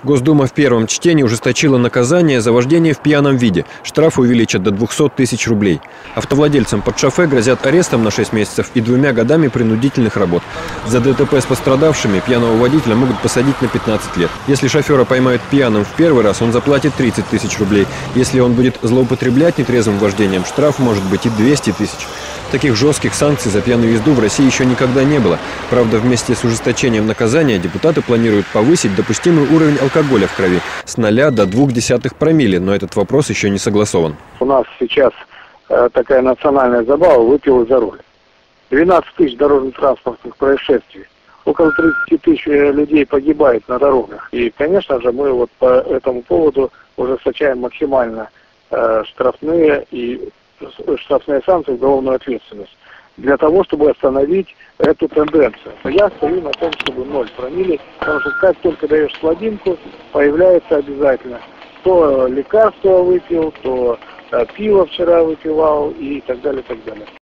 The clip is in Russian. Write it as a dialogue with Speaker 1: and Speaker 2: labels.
Speaker 1: Госдума в первом чтении ужесточила наказание за вождение в пьяном виде. Штрафы увеличат до 200 тысяч рублей. Автовладельцам под шофе грозят арестом на 6 месяцев и 2 годами принудительных работ. За ДТП с пострадавшими пьяного водителя могут посадить на 15 лет. Если шофера поймают пьяным в первый раз, он заплатит 30 тысяч рублей. Если он будет злоупотреблять нетрезвым вождением, штраф может быть и 200 тысяч. Таких жестких санкций за пьяную езду в России еще никогда не было. Правда, вместе с ужесточением наказания депутаты планируют повысить допустимый уровень алкоголя в крови с 0 до 0,2 промилле, но этот вопрос еще не согласован.
Speaker 2: У нас сейчас такая национальная забава: выпил и за руль. 12 тысяч дорожно-транспортных происшествий. Около 30 тысяч людей погибает на дорогах. И, конечно же, мы вот по этому поводу ужесточаем максимально штрафные санкции, уголовную ответственность, для того, чтобы остановить эту тенденцию. Я стою на том, чтобы 0 промилле, потому что как только даешь слабинку, появляется обязательно то лекарство выпил, то пиво вчера выпивал и так далее, так далее.